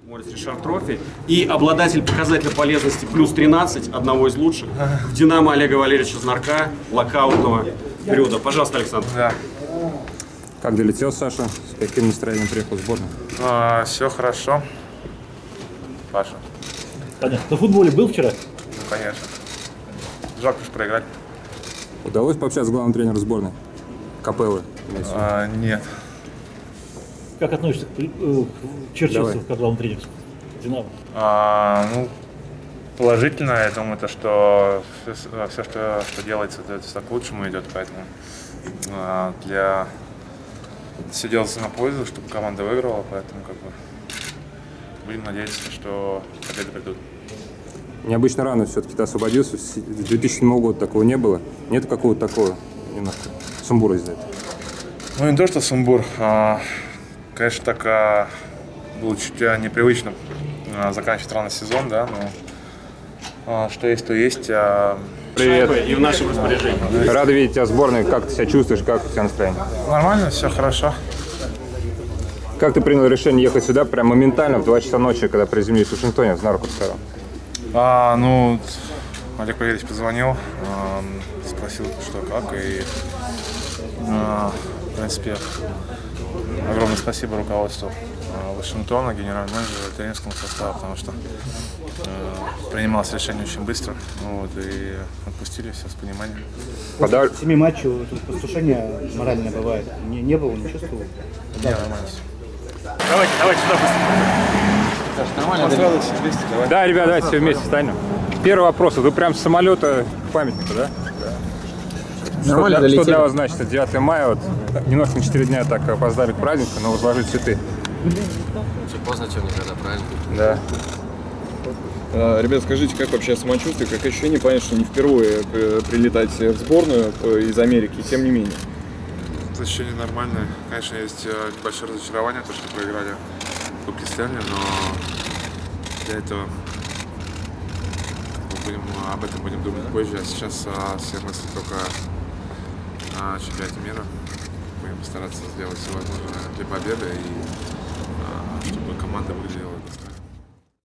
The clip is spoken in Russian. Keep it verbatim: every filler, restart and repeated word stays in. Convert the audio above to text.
Морис Ришар Трофи и обладатель показателя полезности плюс тринадцать, одного из лучших, в Динамо Олега Валерьевича Знарка, локаутного периода. Пожалуйста, Александр. Да. Как долетел Саша? С каким настроением приехал в сборную? А, все хорошо. Паша. Понятно. На футболе был вчера? Ну, конечно. Жалко, что проиграть. Удалось пообщаться с главным тренером сборной? Капеллы? А, нет. Как относишься к, э, к Черчесову, как главный тренер Динамо? А, ну, положительно. Я думаю, то, что все, все что, что делается, это все к лучшему идет. Поэтому а, для... все делается на пользу, чтобы команда выиграла. Поэтому как бы будем надеяться, что победы придут. Необычно рано все-таки ты освободился. С две тысячи седьмого года такого не было. Нет какого-то такого немножко сумбура из-за этого? Ну, не то, что сумбур. А, конечно, так а, было чуть а, непривычно а, заканчивать рано сезон, да, но а, что есть, то есть. А... Привет. И в нашем распоряжении. Рада видеть тебя в сборной. Как ты себя чувствуешь? Как у тебя настроение? Нормально, все хорошо. Как ты принял решение ехать сюда прям моментально в два часа ночи, когда приземлились в Вашингтоне, в Знарку сказал? А, ну, Олег Валерьевич позвонил, а, спросил, что как, и, а, в принципе, огромное спасибо руководству а, Вашингтона, генеральному менеджеру, тренерскому составу, потому что а, принималось решение очень быстро, вот, и отпустили все с пониманием. После семи матчей тут послушание моральное бывает. Не, не было, не чувствовал? Не, нормально все. Давайте, давайте сюда быстро. Нормально, вместе, давай. Да, ребят, давайте все вместе встанем. Первый вопрос. Вы прям с самолета к памятнику, да? Да. Нормально что, для, что для вас значит девятое мая? Вот, немножко на четыре дня так опоздали к празднику, но возложили цветы. Все поздно, чем никогда, правильно? Да. А, ребят, скажите, как вообще самочувствие, как ощущение? Понятно, что не впервые прилетать в сборную из Америки, тем не менее. Это ощущение нормальное. Конечно, есть небольшое разочарование, то, что проиграли Кубки Стэнли, но для этого мы будем, об этом будем думать позже. А сейчас а, все мысли только о чемпионате мира. Будем стараться сделать все возможное для победы и а, чтобы команда выглядела достойно.